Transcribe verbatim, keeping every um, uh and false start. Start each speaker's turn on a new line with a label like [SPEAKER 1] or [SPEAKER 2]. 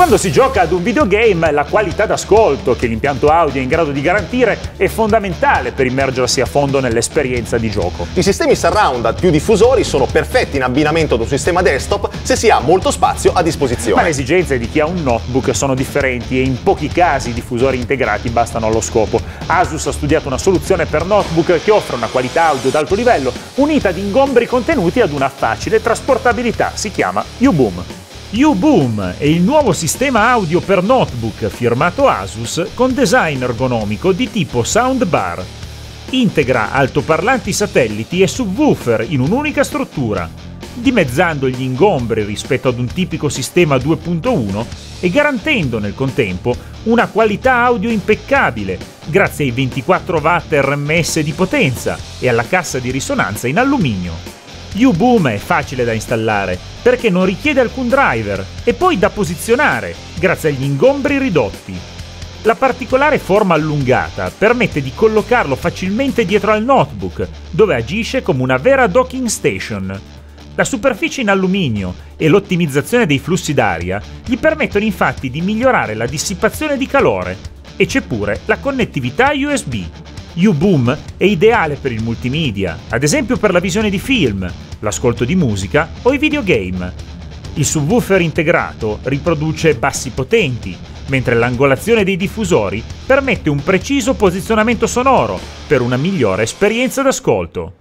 [SPEAKER 1] Quando si gioca ad un videogame, la qualità d'ascolto che l'impianto audio è in grado di garantire è fondamentale per immergersi a fondo nell'esperienza di gioco.
[SPEAKER 2] I sistemi surround a più diffusori sono perfetti in abbinamento ad un sistema desktop se si ha molto spazio a disposizione.
[SPEAKER 1] Ma le esigenze di chi ha un notebook sono differenti e in pochi casi i diffusori integrati bastano allo scopo. Asus ha studiato una soluzione per notebook che offre una qualità audio d'alto livello unita ad ingombri contenuti ad una facile trasportabilità. Si chiama U-Boom. U-Boom è il nuovo sistema audio per notebook firmato Asus con design ergonomico di tipo soundbar. Integra altoparlanti satelliti e subwoofer in un'unica struttura, dimezzando gli ingombri rispetto ad un tipico sistema due punto uno e garantendo nel contempo una qualità audio impeccabile grazie ai ventiquattro watt R M S di potenza e alla cassa di risonanza in alluminio. U-Boom è facile da installare perché non richiede alcun driver e poi da posizionare grazie agli ingombri ridotti. La particolare forma allungata permette di collocarlo facilmente dietro al notebook, dove agisce come una vera docking station. La superficie in alluminio e l'ottimizzazione dei flussi d'aria gli permettono infatti di migliorare la dissipazione di calore e c'è pure la connettività U S B. U-Boom è ideale per il multimedia, ad esempio per la visione di film, l'ascolto di musica o i videogame. Il subwoofer integrato riproduce bassi potenti, mentre l'angolazione dei diffusori permette un preciso posizionamento sonoro per una migliore esperienza d'ascolto.